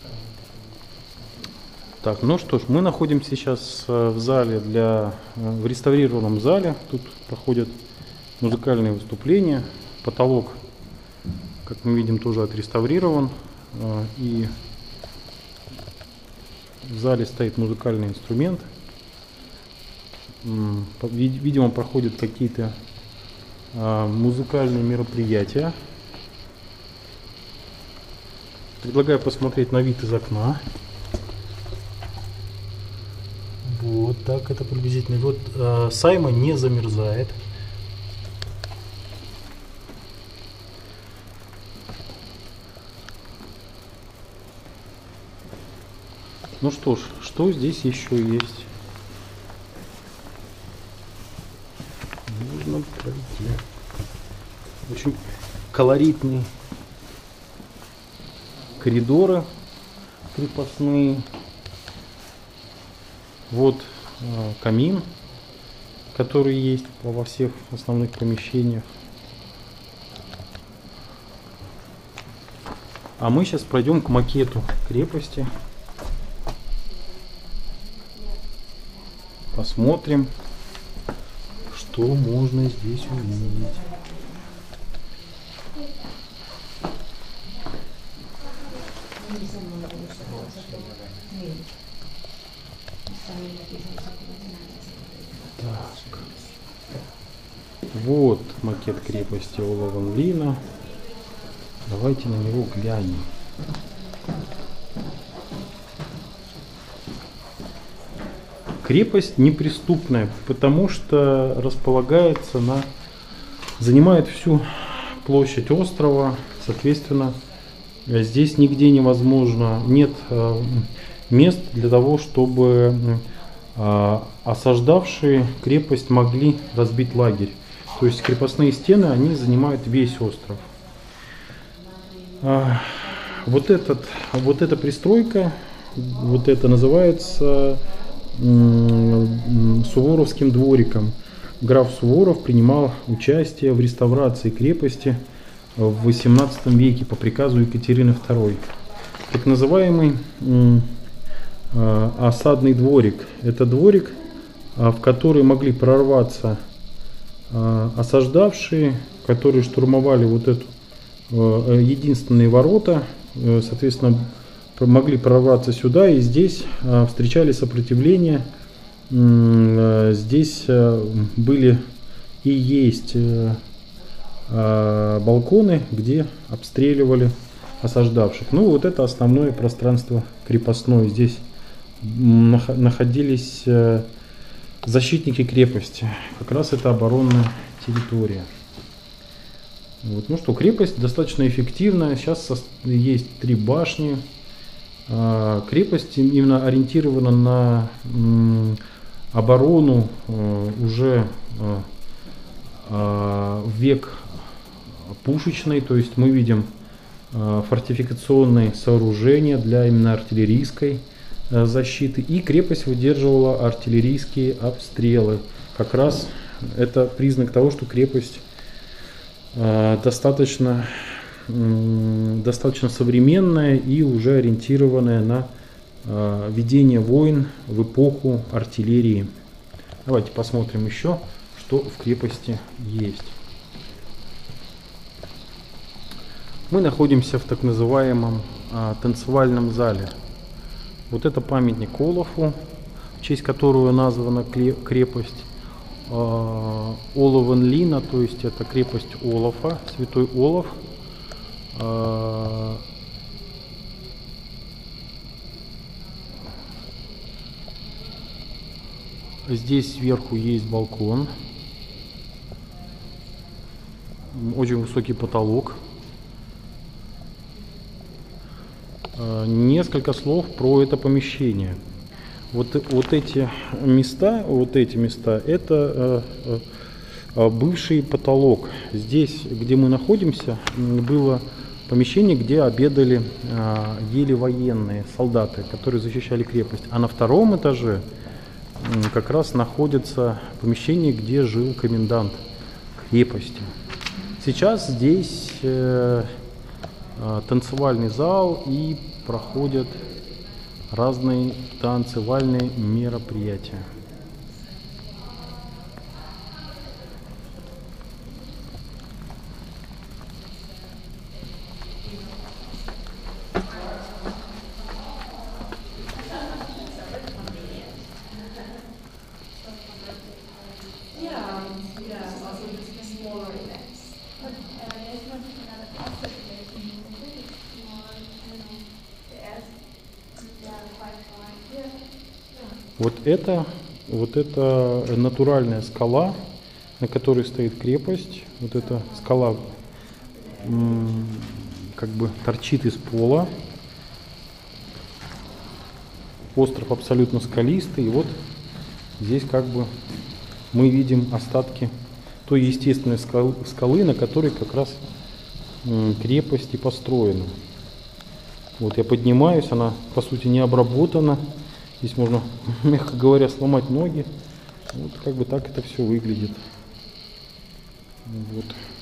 Так, ну что ж, мы находимся сейчас в зале в реставрированном зале. Тут проходят музыкальные выступления. Потолок, как мы видим, тоже отреставрирован. И в зале стоит музыкальный инструмент. Видимо, проходят какие-то музыкальные мероприятия. Предлагаю посмотреть на вид из окна. Вот так это приблизительно. Вот Сайма не замерзает. Ну что ж, что здесь еще есть? Нужно пройти. Очень колоритные коридоры крепостные. Вот камин, который есть во всех основных помещениях. А мы сейчас пройдем к макету крепости. Посмотрим, что можно здесь увидеть. Так. Вот макет крепости Оловен-Лина. Давайте на него глянем. Крепость неприступная, потому что занимает всю площадь острова. Соответственно, здесь нигде невозможно, нет мест для того, чтобы осаждавшие крепость могли разбить лагерь. То есть крепостные стены, они занимают весь остров. Вот эта пристройка, вот это называется Суворовским двориком. Граф Суворов принимал участие в реставрации крепости в XVIII веке по приказу Екатерины II. Так называемый осадный дворик. Это дворик, в который могли прорваться осаждавшие, которые штурмовали вот эту единственные ворота, соответственно, могли прорваться сюда, и здесь встречали сопротивление. Здесь были и есть балконы, где обстреливали осаждавших. Ну, вот это основное пространство крепостное. Здесь находились защитники крепости. Как раз это оборонная территория. Вот. Ну что, крепость достаточно эффективная. Сейчас есть 3 башни. Крепость именно ориентирована на оборону уже век пушечный. То есть мы видим фортификационные сооружения для именно артиллерийской защиты. И крепость выдерживала артиллерийские обстрелы. Как раз это признак того, что крепость достаточно современная и уже ориентированная на ведение войн в эпоху артиллерии. Давайте посмотрим еще, что в крепости есть. Мы находимся в так называемом танцевальном зале. Вот это памятник Олафу, в честь которого названа крепость. Оловен-Лина, то есть это крепость Олафа, святой Олаф. Здесь сверху есть балкон, очень высокий потолок. Несколько слов про это помещение. Вот эти места, это бывший потолок. Здесь, где мы находимся, было помещение, где ели военные солдаты, которые защищали крепость. А на 2-м этаже как раз находится помещение, где жил комендант крепости. Сейчас здесь танцевальный зал и проходят разные танцевальные мероприятия. Вот это натуральная скала, на которой стоит крепость. Вот эта скала как бы торчит из пола. Остров абсолютно скалистый. И вот здесь как бы мы видим остатки той естественной скалы, на которой как раз крепость и построена. Вот я поднимаюсь, она по сути не обработана. Здесь можно, мягко говоря, сломать ноги. Вот как бы так это все выглядит. Вот.